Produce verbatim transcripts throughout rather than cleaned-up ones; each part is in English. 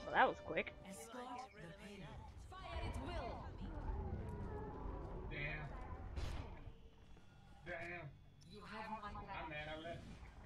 Well, that was quick. Damn. Damn. I'm mad I left.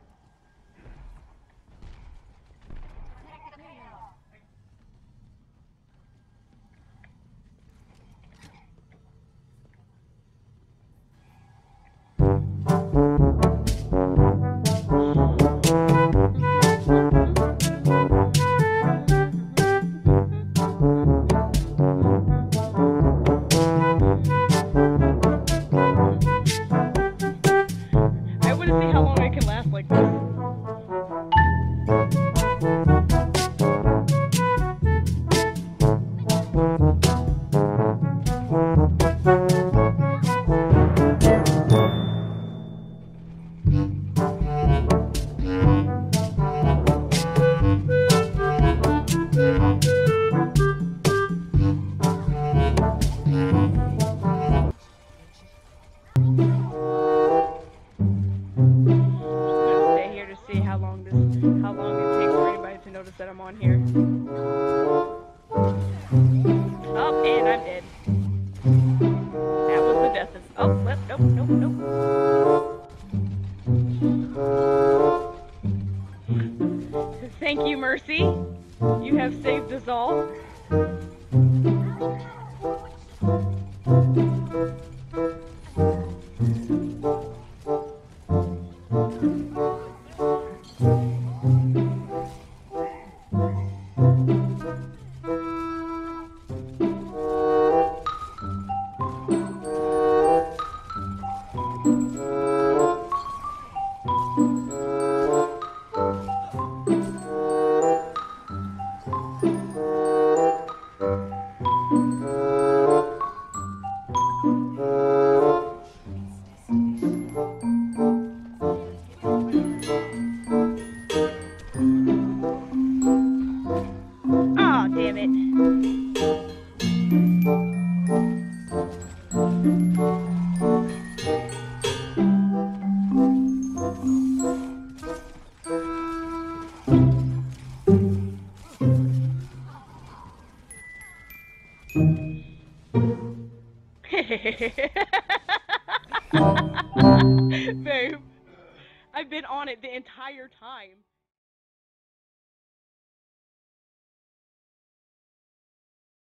I want to see how long I can last like this. See how long this, how long it takes for anybody to notice that I'm on here. Oh, and I'm dead. That was the death of. Oh, well, nope, nope, nope. Thank you, Mercy. You have saved us all. Aw, damn it. Babe, I've been on it the entire time.